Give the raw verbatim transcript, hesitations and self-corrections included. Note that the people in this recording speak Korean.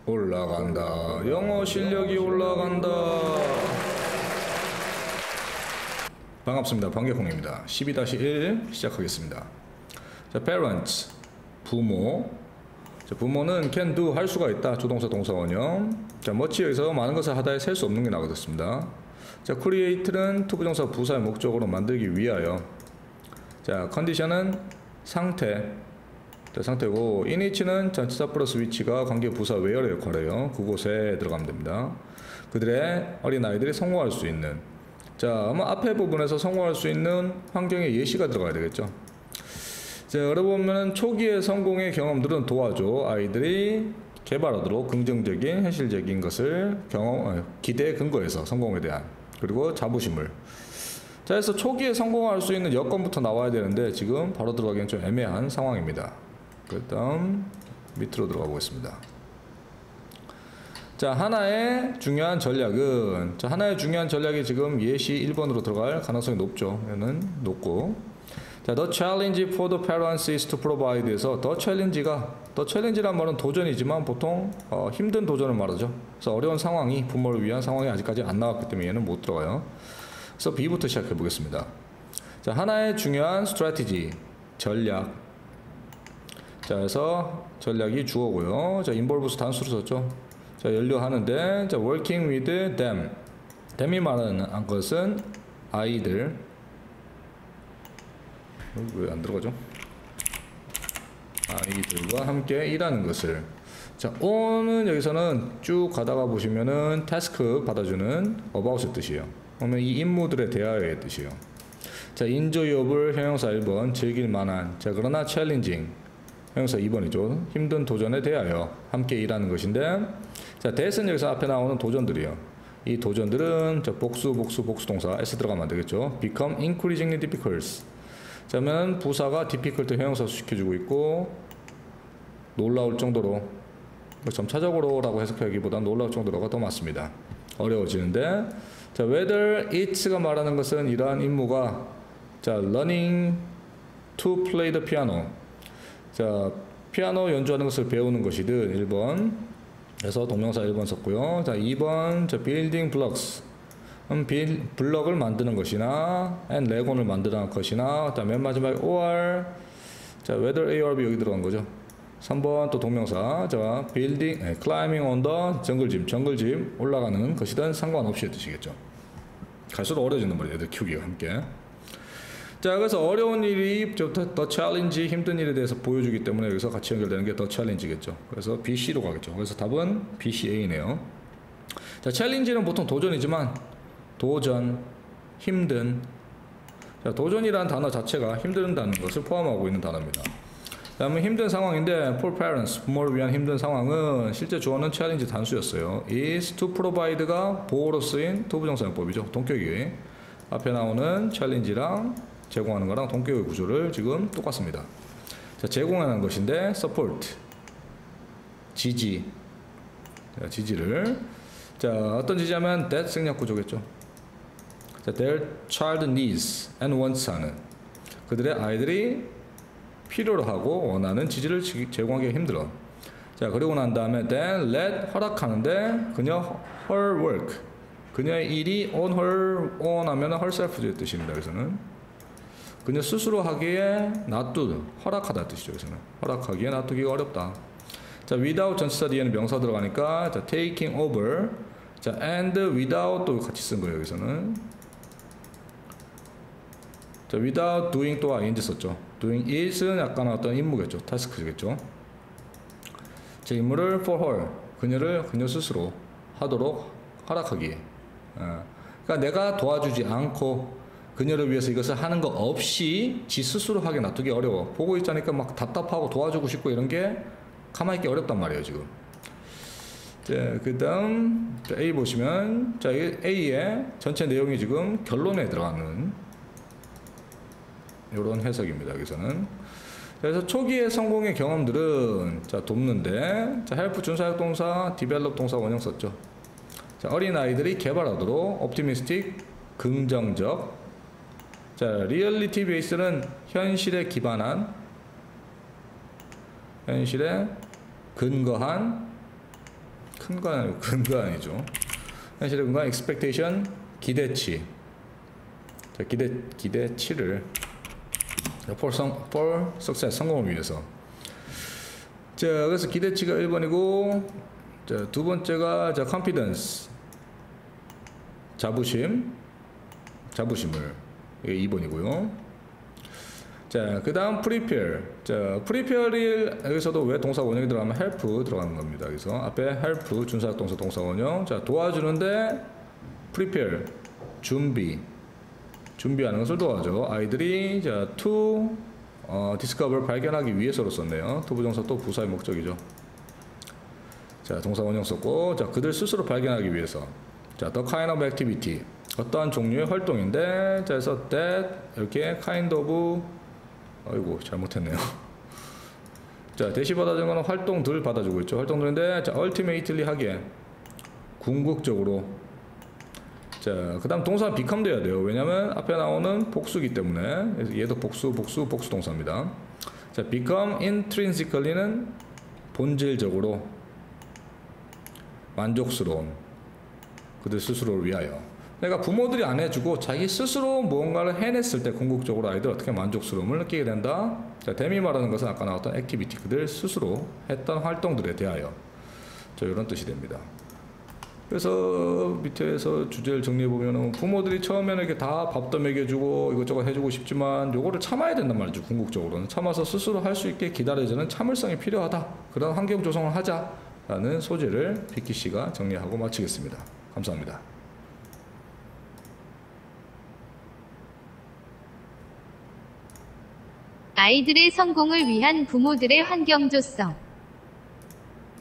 올라간다. 영어 실력이 올라간다. 반갑습니다. 방개콩입니다. 십이 일 시작하겠습니다. 자, parents, 부모. 자, 부모는 can do, 할 수가 있다. 조동사 동사 원형. 자, much 여기서 많은 것을 하다에 셀 수 없는 게 나오겠습니다. 자, create는 투부정사 부사의 목적으로 만들기 위하여. 자, condition은 상태. 자, 상태고, in which는 전치사 플러스 which가 관계 부사 where의 역할이에요. 그곳에 들어가면 됩니다. 그들의 어린아이들이 성공할 수 있는. 자, 아마 앞에 부분에서 성공할 수 있는 환경의 예시가 들어가야 되겠죠. 자, 여러분 초기의 성공의 경험들은 도와줘 아이들이 개발하도록 긍정적인 현실적인 것을 경험, 기대에 근거해서 성공에 대한, 그리고 자부심을. 자, 그래서 초기에 성공할 수 있는 여건부터 나와야 되는데 지금 바로 들어가기엔 좀 애매한 상황입니다. 그 다음 밑으로 들어가 보겠습니다. 자, 하나의 중요한 전략은, 자, 하나의 중요한 전략이 지금 예시 일 번으로 들어갈 가능성이 높죠. 얘는 높고. 자, the challenge for the parents is to provide에서 the challenge가, the challenge란 말은 도전이지만 보통 어, 힘든 도전을 말하죠. 그래서 어려운 상황이, 부모를 위한 상황이 아직까지 안 나왔기 때문에 얘는 못 들어가요. 그래서 B부터 시작해 보겠습니다. 자, 하나의 중요한 strategy, 전략. 자, 그래서 전략이 주어고요. 자, involves 단수로 썼죠. 자, 연료하는데, 자, working with them. them이 말하는 것은 아이들. 왜 안 들어가죠? 아이들과 함께 일하는 것을. 자, on은 여기서는 쭉 가다가 보시면은 task 받아주는 about의 뜻이에요. 그러면 이 임무들에 대하여의 뜻이에요. 자, enjoyable 형용사 일 번, 즐길 만한. 자, 그러나 challenging 형용사 이 번이죠. 힘든 도전에 대하여 함께 일하는 것인데, 자, that은 여기서 앞에 나오는 도전들이에요. 이 도전들은 자, 복수, 복수, 복수 동사 s 들어가면 안 되겠죠. become increasingly difficult. 자, 그러면 부사가 difficult 형용사 시켜주고 있고, 놀라울 정도로, 점차적으로라고 해석하기보다 놀라울 정도로가 더 맞습니다. 어려워지는데, 자, whether it's가 말하는 것은 이러한 임무가, 자, learning to play the piano. 자, 피아노 연주하는 것을 배우는 것이든 일 번. 그래서 동명사 일 번 썼고요. 자, 이 번, 자, building blocks. 음, 빌, 블럭을 만드는 것이나, and 레곤을 만드는 것이나, 자, 맨 마지막에 or, 자, whether A or B 여기 들어간 거죠. 삼 번 또 동명사, 자, building, 네, climbing on the 정글짐, 정글짐 올라가는 것이든 상관없이의 뜻이겠죠. 갈수록 어려워지는 말이에요. 애들 키우기가 함께. 자, 그래서 어려운 일이 더 챌린지, 힘든 일에 대해서 보여주기 때문에 여기서 같이 연결되는 게 더 챌린지겠죠. 그래서 비 씨로 가겠죠. 그래서 답은 비 씨 에이네요. 자, 챌린지는 보통 도전이지만 도전, 힘든. 자, 도전이라는 단어 자체가 힘든다는 것을 포함하고 있는 단어입니다. 다음은 힘든 상황인데 for parents, 부모를 위한 힘든 상황은 실제 주어는 챌린지 단수였어요. is to provide가 보호로 쓰인 투부정사용법이죠. 동격이 앞에 나오는 챌린지랑 제공하는 거랑 동격의 구조를 지금 똑같습니다. 자, 제공하는 것인데 support, 지지. 자, 지지를. 자, 어떤 지지하면 that 생략 구조겠죠. 자, their child needs and wants 하는, 그들의 아이들이 필요로 하고 원하는 지지를 제공하기가 힘들어. 자, 그리고 난 다음에 then let, 허락하는데 그녀 her work, 그녀의 일이 on her own 하면 herself의 뜻입니다. 여기서는 그녀 스스로 하기에 놔두, 허락하다 뜻이죠. 여기서는 허락하기에 놔두기가 어렵다. 자, without 전치사 뒤에는 명사 들어가니까, 자, taking over. 자, and without 또 같이 쓴 거예요. 여기서는 자, without doing 또 ing 썼죠. doing is는 약간 어떤 임무겠죠. 타스크겠죠. 자, 임무를 for her, 그녀를 그녀 스스로 하도록 허락하기. 어. 그러니까 내가 도와주지 않고 그녀를 위해서 이것을 하는 거 없이 지 스스로 하게 놔두기 어려워. 보고 있자니까 막 답답하고 도와주고 싶고 이런 게 가만히 있기 어렵단 말이에요, 지금. 자, 그 다음 A 보시면, 자, A의 전체 내용이 지금 결론에 들어가는 이런 해석입니다. 여기서는. 그래서 초기의 성공의 경험들은, 자, 돕는데, 자, help 준사역 동사, develop 동사 원형 썼죠. 자, 어린아이들이 개발하도록 optimistic, 긍정적. 자, reality based는 현실에 기반한, 현실에 근거한 큰 거 아니고 큰 거 아니죠. 현실의 근간 expectation 기대치. 자, 기대 기대치를 for, 성, for success 성공을 위해서. 자, 그래서 기대치가 일 번이고, 자, 두 번째가 자 confidence 자부심 자부심을 이게 이 번이고요. 자, 그 다음 prepare. 자, prepare이 여기서도 왜 동사 원형이 들어가면 help 들어가는 겁니다. 그래서 앞에 help 준사역 동사 동사 원형. 자, 도와주는데 prepare 준비 준비하는 것을 도와줘. 아이들이 자 to 어, discover 발견하기 위해서로 썼네요. to 부정사 또 부사의 목적이죠. 자, 동사 원형 썼고, 자, 그들 스스로 발견하기 위해서. 자, the kind of activity 어떠한 종류의 활동인데, 자, 그래서 that 이렇게 kind of 아이고 잘못했네요. 자, 대시 받아주는 거는 활동들 받아주고 있죠. 활동들인데, 자, ultimately 하기에 궁극적으로. 자, 그 다음 동사 become 돼야 돼요. 왜냐면 앞에 나오는 복수기 때문에. 그래서 얘도 복수, 복수, 복수 동사입니다. 자, become intrinsically는 본질적으로 만족스러운 그들 스스로를 위하여. 그러니까 부모들이 안 해주고 자기 스스로 무언가를 해냈을 때 궁극적으로 아이들 어떻게 만족스러움을 느끼게 된다. 자, 댐이 말하는 것은 아까 나왔던 액티비티 그들 스스로 했던 활동들에 대하여. 자, 이런 뜻이 됩니다. 그래서 밑에서 주제를 정리해보면 부모들이 처음에는 이렇게 다 밥도 먹여주고 이것저것 해주고 싶지만 요거를 참아야 된단 말이죠. 궁극적으로는 참아서 스스로 할 수 있게 기다려주는 참을성이 필요하다. 그런 환경 조성을 하자라는 소재를 비키 씨가 정리하고 마치겠습니다. 감사합니다. 아이들의 성공을 위한 부모들의 환경 조성.